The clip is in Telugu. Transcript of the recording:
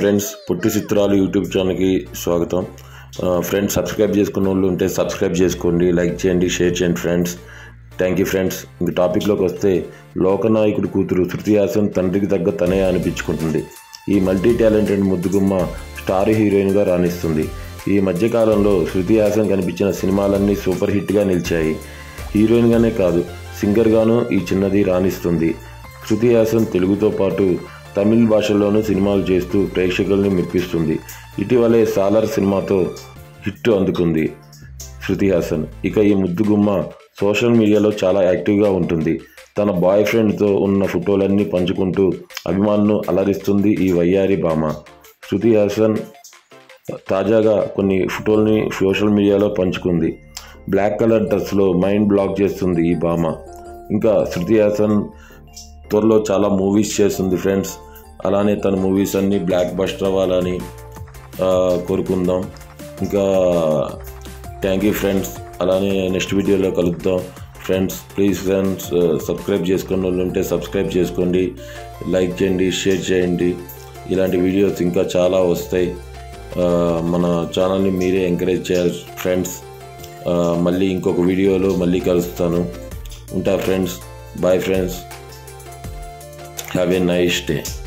ఫ్రెండ్స్, పుట్టి చిత్రాలు యూట్యూబ్ ఛానల్కి స్వాగతం. ఫ్రెండ్స్, సబ్స్క్రైబ్ చేసుకున్న వాళ్ళు ఉంటే సబ్స్క్రైబ్ చేసుకోండి, లైక్ చేయండి, షేర్ చేయండి ఫ్రెండ్స్. Thank you friends. ఇంక టాపిక్లోకి వస్తే, లోకనాయకుడి కూతురు శృతి హాసన్ తండ్రికి తగ్గ తనే అనిపించుకుంటుంది. ఈ మల్టీ టాలెంటెడ్ ముద్దుగుమ్మ స్టార్ హీరోయిన్గా రాణిస్తుంది. ఈ మధ్యకాలంలో శృతి హాసన్ కనిపించిన సినిమాలన్నీ సూపర్ హిట్గా నిలిచాయి. హీరోయిన్గానే కాదు, సింగర్గానూ ఈ చిన్నది రాణిస్తుంది. శృతి హాసన్ తెలుగుతో పాటు తమిళ భాషలోనూ సినిమాలు చేస్తూ ప్రేక్షకుల్ని మెప్పిస్తుంది. ఇటీవలే సాలార్ సినిమాతో హిట్ అందుకుంది శృతి హాసన్. ఇక ఈ ముద్దుగుమ్మ సోషల్ మీడియాలో చాలా యాక్టివ్గా ఉంటుంది. తన బాయ్ ఫ్రెండ్తో ఉన్న ఫోటోలన్నీ పంచుకుంటూ అభిమానులను అలరిస్తుంది ఈ వయ్యారి భామ. శృతి హాసన్ తాజాగా కొన్ని ఫోటోల్ని సోషల్ మీడియాలో పంచుకుంది. బ్లాక్ కలర్ డ్రెస్లో మైండ్ బ్లాక్ చేస్తుంది ఈ భామ. ఇంకా శృతి హాసన్ త్వరలో చాలా మూవీస్ చేస్తుంది ఫ్రెండ్స్. అలానే తన మూవీస్ అన్నీ బ్లాక్ బస్టర్ అవ్వాలని కోరుకుందాం. ఇంకా థ్యాంక్ యూ ఫ్రెండ్స్. అలానే నెక్స్ట్ వీడియోలో కలుద్దాం ఫ్రెండ్స్. ప్లీజ్ ఫ్రెండ్స్, సబ్స్క్రైబ్ చేసుకున్న వాళ్ళు ఉంటే సబ్స్క్రైబ్ చేసుకోండి, లైక్ చేయండి, షేర్ చేయండి. ఇలాంటి వీడియోస్ ఇంకా చాలా వస్తాయి. మన ఛానల్ని మీరే ఎంకరేజ్ చేయాలి ఫ్రెండ్స్. మళ్ళీ ఇంకొక వీడియోలో మళ్ళీ కలుస్తాను. ఉంటా friends. Bye friends. Have a nice day.